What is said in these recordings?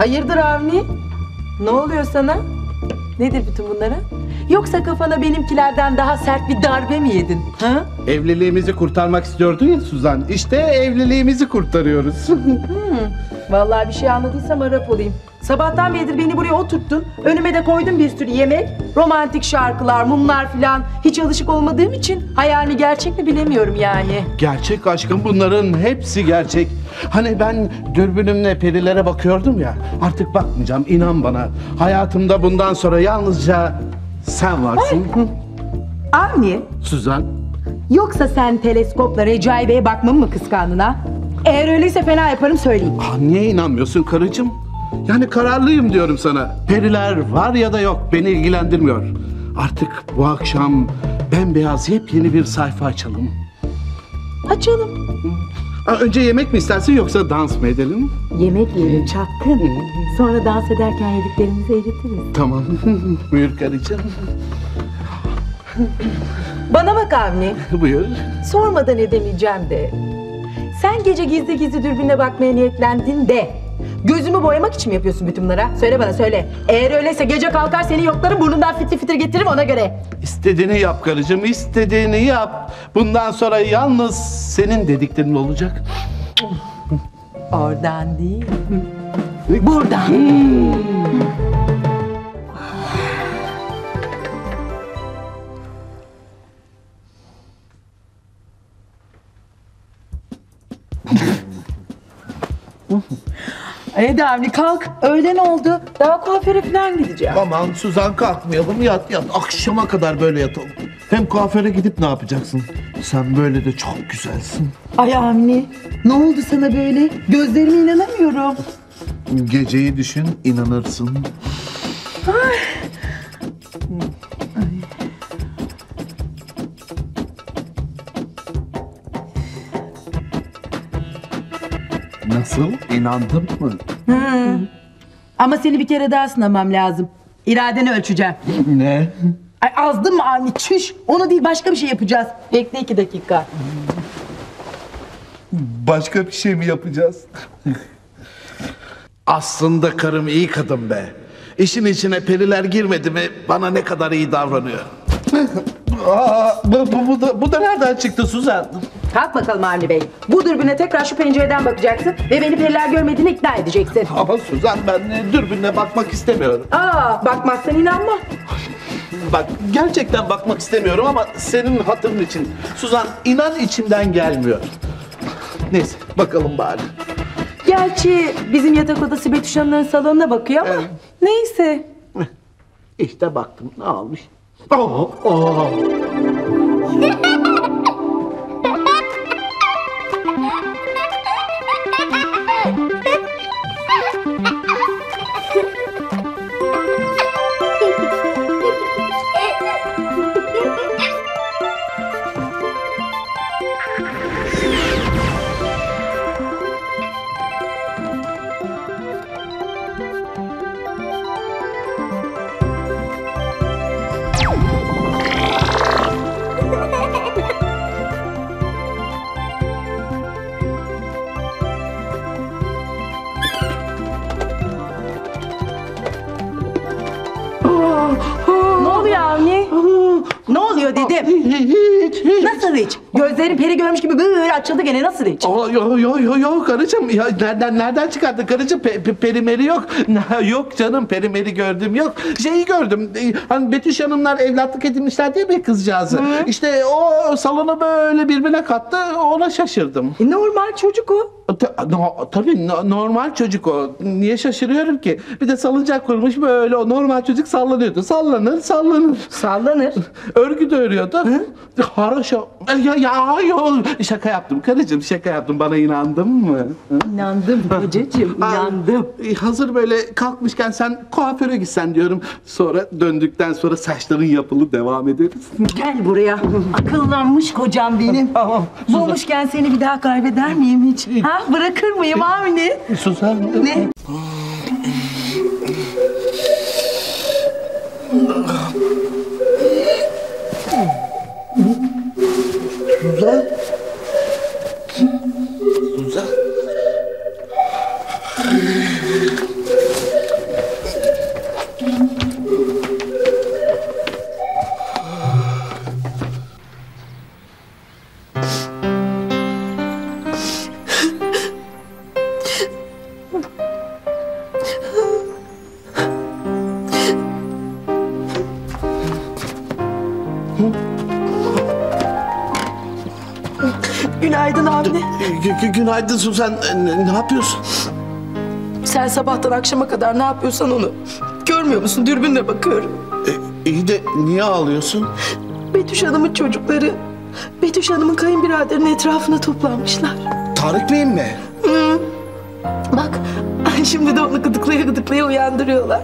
Hayırdır Avni? Ne oluyor sana? Nedir bütün bunlara? Yoksa kafana benimkilerden daha sert bir darbe mi yedin? Ha? Evliliğimizi kurtarmak istiyordun ya Suzan. İşte evliliğimizi kurtarıyoruz. Vallahi bir şey anladıysam Arap olayım. Sabahtan beridir beni buraya oturttun. Önüme de koydun bir sürü yemek. Romantik şarkılar, mumlar filan. Hiç alışık olmadığım için hayal mi gerçek mi bilemiyorum yani. Gerçek aşkım, bunların hepsi gerçek. Hani ben dürbünümle perilere bakıyordum ya. Artık bakmayacağım, inan bana. Hayatımda bundan sonra yalnızca sen varsın. Avni, Suzan. yoksa sen teleskopla Recai Bey'e bakmamı mı kıskandın ha? Eğer öyleyse fena yaparım söyleyeyim. Niye inanmıyorsun karıcığım? Yani kararlıyım diyorum sana. Periler var ya da yok, beni ilgilendirmiyor. Artık bu akşam bembeyaz yepyeni bir sayfa açalım. Açalım. Önce yemek mi istersin yoksa dans mı edelim? Yemek yiyelim çapkın. Sonra dans ederken yediklerimizi eritiriz. Tamam. Buyur karıcığım. Bana bak Avni. Buyur. Sormadan edemeyeceğim de. Sen gece gizli gizli dürbünle bakmaya niyetlendin de. Gözümü boyamak için mi yapıyorsun bütün bunlara? Söyle bana söyle. Eğer öyleyse gece kalkar seni yoklarım, burnundan fitil fitil getiririm ona göre. İstediğini yap karıcığım, istediğini yap. Bundan sonra yalnız senin dediklerin olacak. Oradan değil. Buradan. Hadi Avni kalk. Öğlen oldu. Daha kuaföre falan gideceğim. Aman Suzan, kalkmayalım, yat yat. Akşama kadar böyle yatalım. Hem kuaföre gidip ne yapacaksın? Sen böyle de çok güzelsin. Ay Avni, ne oldu sana böyle? Gözlerime inanamıyorum. Geceyi düşün, inanırsın. Nasıl? İnandın mı? Ama seni bir kere daha sınamam lazım. İradeni ölçeceğim. Ne? Ay azdın mı Avni? Çüş. Onu değil başka bir şey yapacağız. Bekle 2 dakika. Başka bir şey mi yapacağız? Aslında karım iyi kadın be. İşin içine periler girmedi mi bana ne kadar iyi davranıyor. Bu da nereden çıktı Suzan? Kalk bakalım Avni Bey. Bu dürbüne tekrar şu pencereden bakacaksın ve beni periler görmediğine ikna edeceksin. Ama Suzan, ben dürbünle bakmak istemiyorum. Bakmazsan inanma. Bak, gerçekten bakmak istemiyorum ama senin hatırın için. Suzan, inan içimden gelmiyor. Neyse, bakalım bari. Gerçi bizim yatak odası Betüş Hanım'ın salonuna bakıyor ama neyse. İşte baktım, ne olmuş? Oh. Ne oluyor Avni? Ne oluyor dedim. Hiç. Nasıl hiç? Gözlerin peri görmüş gibi böyle açıldı gene nasıl hiç? Yo karıcığım, ya nereden çıkardın karıcığım? Perimeri yok. Yok canım, perimeri gördüm yok. Şeyi gördüm. Hani Betüş Hanımlar evlatlık edinmişler diye bir kızcağızı. İşte o salonu böyle birbirine kattı, ona şaşırdım. Normal çocuk o. Tabii normal çocuk o. Niye şaşırıyorum ki? Bir de salıncak kurmuş böyle, o normal çocuk sallanıyordu. Sallanır. Sallanır. Örgü de örüyordu. Haroşa. Yok. Şaka yaptım karıcığım, şaka yaptım. Bana inandın mı? İnandım kocacığım, inandım. Hazır böyle kalkmışken sen kuaföre gitsen diyorum. Sonra döndükten sonra saçların yapılı devam ederiz. Gel buraya. Akıllanmış kocam benim. Tamam. Bulmuşken seni bir daha kaybeder miyim hiç? Ha, bırakır mıyım Avni? Suzan. Ne? Suzan. Suzan. Günaydın Avni. Günaydın Suzan. Ne yapıyorsun? Sen sabahtan akşama kadar ne yapıyorsan onu. Görmüyor musun? Dürbünle bakıyorum. İyi de niye ağlıyorsun? Betüş Hanım'ın çocukları Betüş Hanım'ın kayınbiraderinin etrafına toplanmışlar. Tarık Bey'in mi? Bak şimdi de onu gıdıklaya gıdıklaya uyandırıyorlar.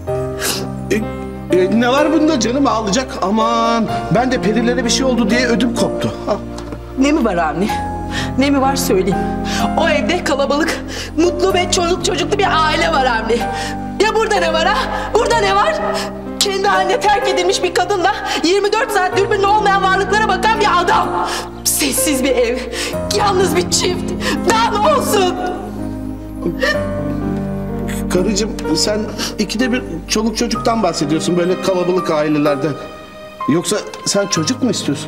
Ne var bunda canım, ağlayacak? Aman ben de perilere bir şey oldu diye ödüm koptu. Al. Ne mi var Avni? Ne mi var söyleyeyim. O evde kalabalık, mutlu ve çoluk çocuklu bir aile var Avni. Ya burada ne var ha? Burada ne var? Kendi haline terk edilmiş bir kadınla 24 saat dürbünlü olmayan varlıklara bakan bir adam. Sessiz bir ev, yalnız bir çift. Daha ne olsun? Karıcığım sen ikide bir çoluk çocuktan bahsediyorsun, böyle kalabalık ailelerden. Yoksa sen çocuk mu istiyorsun?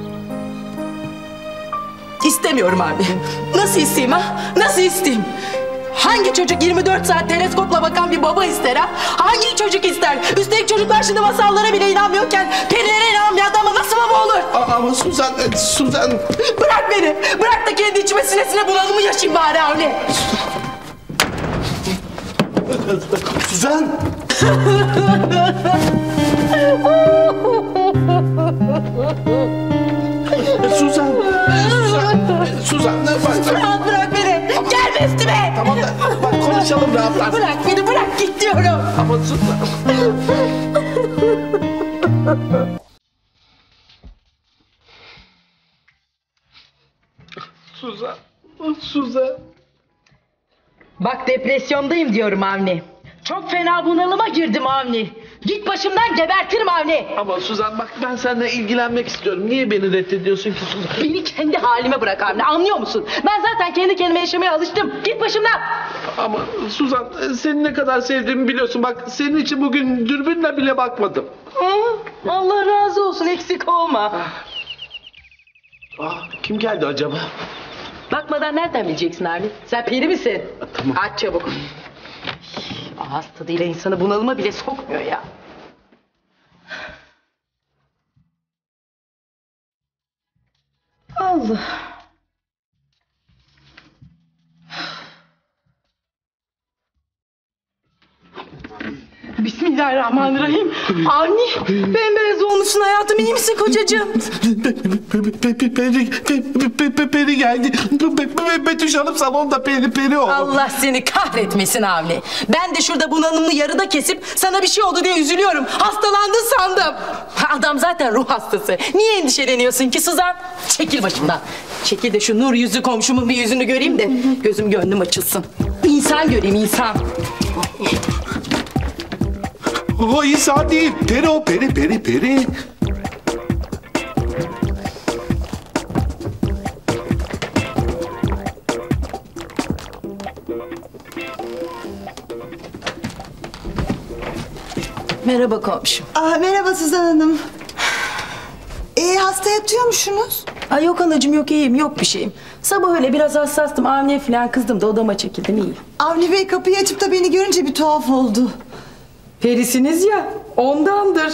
İstemiyorum abi. Nasıl isteyeyim ha? Nasıl isteyeyim? Hangi çocuk 24 saat teleskopla bakan bir baba ister ha? Hangi çocuk ister? Üstelik çocuklar şimdi masallara bile inanmıyorken perilere inanmayan adama nasıl baba olur? Ama Suzan... Bırak beni. Bırak da kendi içime sinesine bunalımı yaşayayım bari Avni. Suzan! Suzan, Rahat bırak beni. Gelme üstüme. Tamam da bak konuşalım rahatlar. Bırak beni, bırak git diyorum. Ama Suzan... Suzan... Bak depresyondayım diyorum Avni. Çok fena bunalıma girdim Avni. Git başımdan, gebertirim Avni. Ama Suzan bak, ben seninle ilgilenmek istiyorum. Niye beni reddediyorsun ki Suzan? Beni kendi halime bırak Avni, anlıyor musun? Ben zaten kendi kendime yaşamaya alıştım. Git başımdan. Ama Suzan, seni ne kadar sevdiğimi biliyorsun. Bak senin için bugün dürbünle bile bakmadım. Allah razı olsun, eksik olma. Kim geldi acaba? Bakmadan nereden bileceksin Avni? Sen peri misin? Tamam. Aç çabuk. Ağız tadıyla insanı bunalıma bile sokmuyor ya. Allah. Bismillahirrahmanirrahim. Avni, bembeyaz olmuşsun hayatım, iyi misin kocacığım? Peri geldi. Betüş Hanım salonda peri oldu. Allah seni kahretmesin Avni. Ben de şurada bunalımlı yarıda kesip sana bir şey oldu diye üzülüyorum. Hastalandın sandım. Adam zaten ruh hastası. Niye endişeleniyorsun ki Suzan? Çekil başımdan. Çekil de şu nur yüzlü komşumun bir yüzünü göreyim de gözüm gönlüm açılsın. İnsan göreyim, insan. O insan değil. Peri o, peri. Merhaba komşum. Merhaba Suzan Hanım. Hasta yatıyormuşsunuz. Ay yok anacığım, yok, iyiyim, yok bir şeyim. Sabah öyle biraz hassastım, Avni'ye falan kızdım da odama çekildim, iyiyim. Avni Bey kapıyı açıp da beni görünce bir tuhaf oldu. Perisiniz ya, ondandır.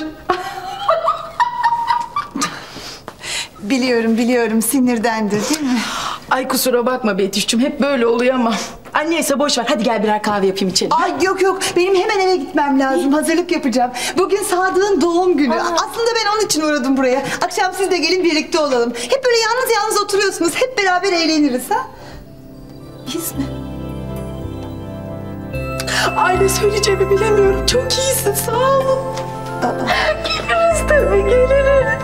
Biliyorum sinirdendir değil mi? Ay kusura bakma Betüş'cüm, hep böyle oluyor ama. Ay neyse boş ver, hadi gel birer kahve yapayım içelim. Ay yok benim hemen eve gitmem lazım, hazırlık yapacağım. Bugün Sadık'ın doğum günü. Aslında ben onun için uğradım buraya. Akşam siz de gelin birlikte olalım. Hep böyle yalnız oturuyorsunuz, hep beraber eğleniriz ha. Biz mi? Ay ne söyleyeceğimi bilemiyorum, çok iyisin, sağ olun. Geliriz tabii, geliriz.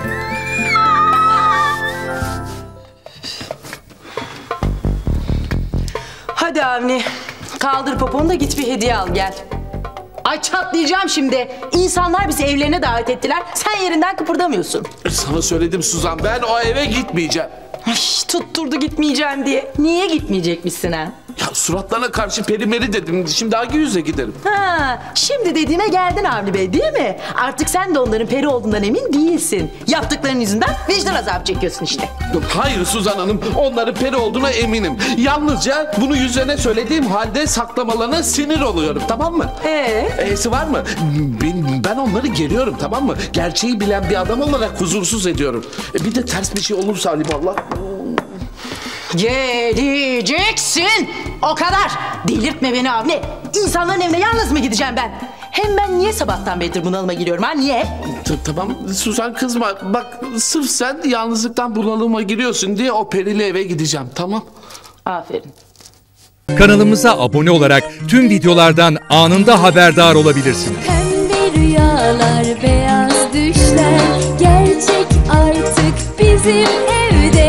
Hadi Avni, kaldır poponu da git bir hediye al gel. Ay çatlayacağım şimdi. İnsanlar bizi evlerine davet ettiler. Sen yerinden kıpırdamıyorsun. Sana söyledim Suzan, ben o eve gitmeyeceğim. Ay, tutturdu gitmeyeceğim diye. Niye gitmeyecekmişsin ha? Ya suratlarına karşı perimeri dedim. Şimdi hangi yüzle giderim? Ha, şimdi dediğime geldin Avni Bey değil mi? Artık sen de onların peri olduğundan emin değilsin. Yaptıkların yüzünden vicdan azabı çekiyorsun işte. Hayır Suzan Hanım, onların peri olduğuna eminim. Yalnızca bunu yüzlerine söylediğim halde saklamalarına sinir oluyorum, tamam mı? E'si var mı? Ben onları geriyorum, tamam mı? Gerçeği bilen bir adam olarak huzursuz ediyorum. Bir de ters bir şey olursa Allah. Geleceksin. O kadar. Delirtme beni Avni. İnsanların evine yalnız mı gideceğim ben? Hem ben niye sabahtan beridir bunalıma giriyorum ha? Niye? Tamam Suzan kızma. Bak sırf sen yalnızlıktan bunalıma giriyorsun diye o perili eve gideceğim, tamam? Aferin. Kanalımıza abone olarak tüm videolardan anında haberdar olabilirsiniz. Pembe rüyalar, beyaz düşler gerçek artık bizim evde.